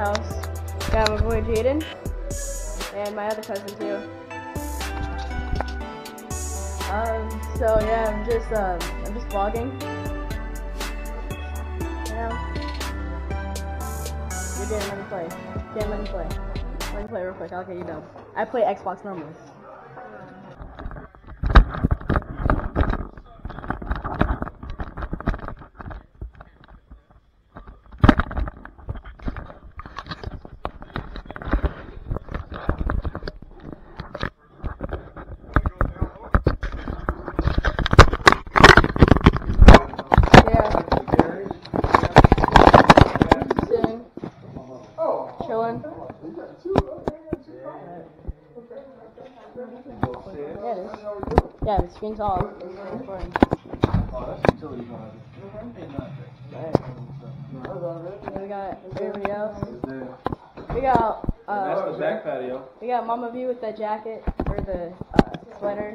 house. Got my boy Jaden and my other cousin too. So yeah, I'm just vlogging. Yeah. You're Jaden, let me play. Jaden, let me play. Let me play real quick. I'll get you done. I play Xbox normally. Chilling. Yeah, it is. Yeah, the screen's off. We got everybody else. We got That's the back patio. We got Mama V with the jacket or the sweater.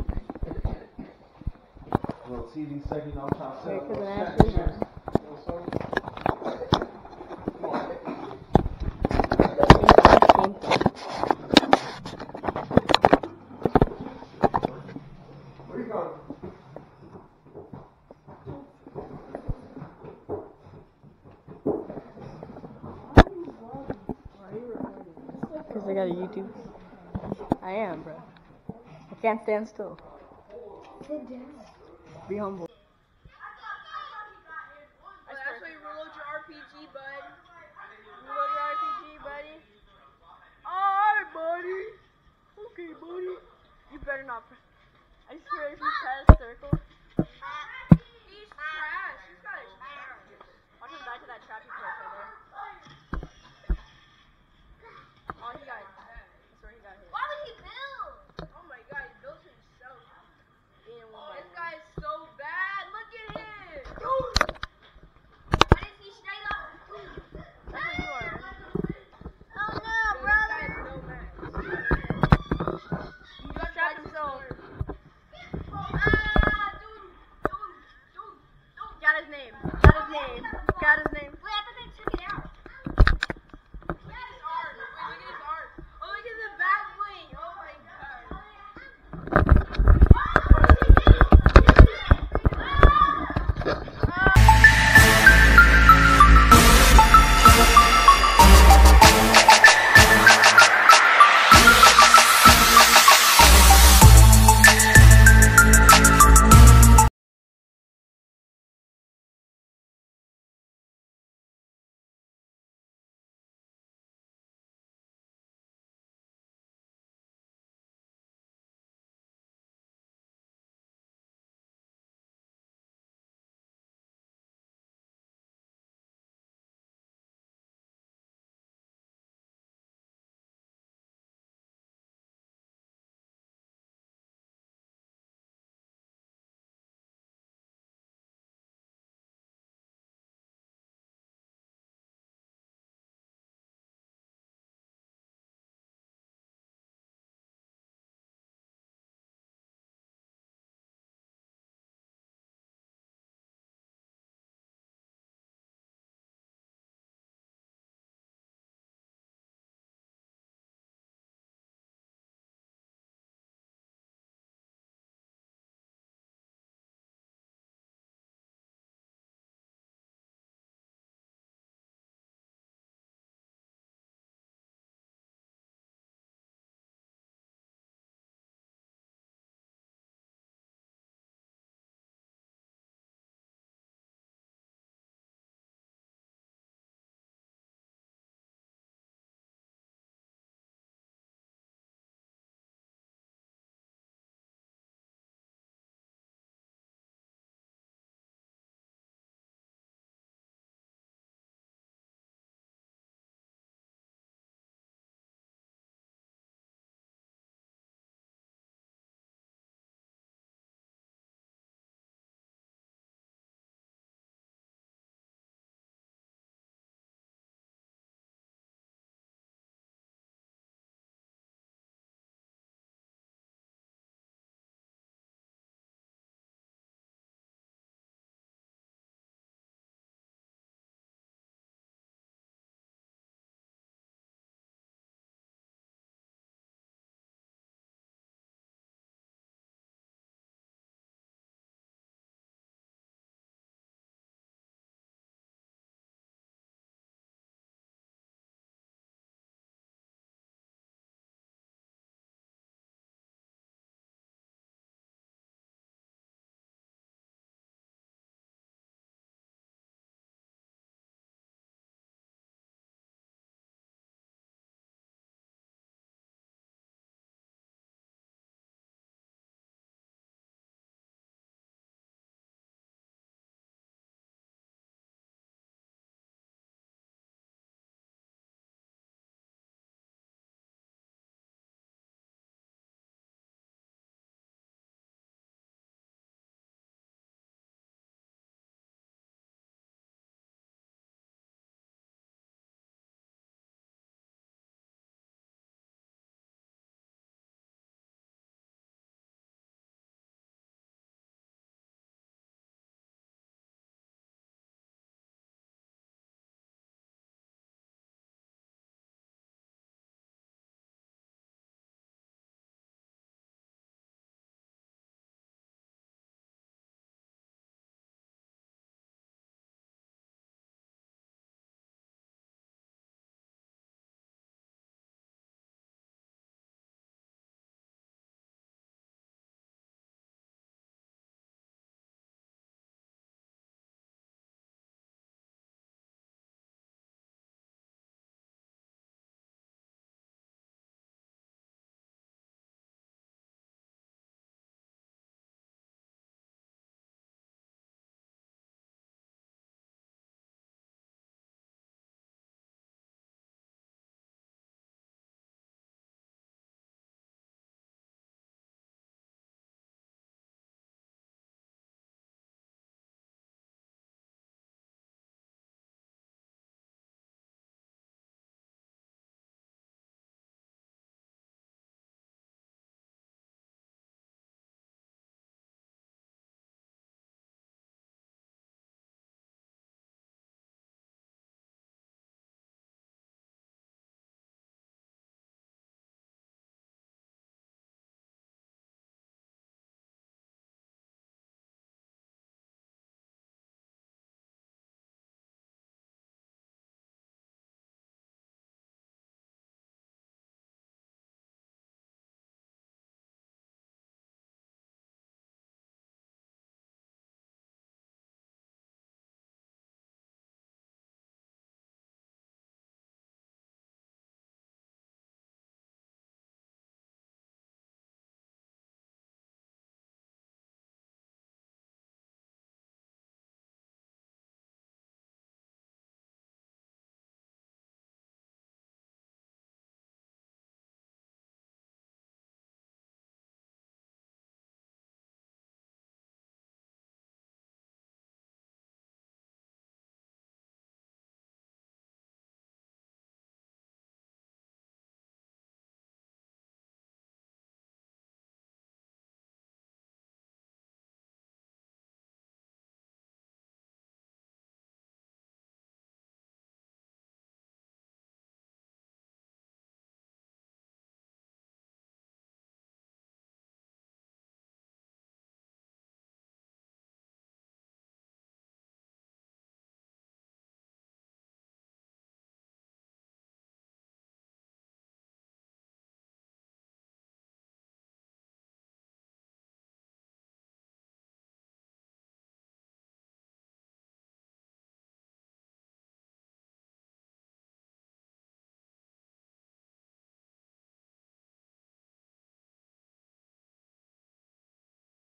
Little TV second on top. Here, cousin Ashley. Because I got a YouTube. I am, bro. I can't stand still. Sit down. Be humble. That's why you reload your RPG, bud. Reload your RPG, buddy. Alright, buddy. Okay, buddy. You better not.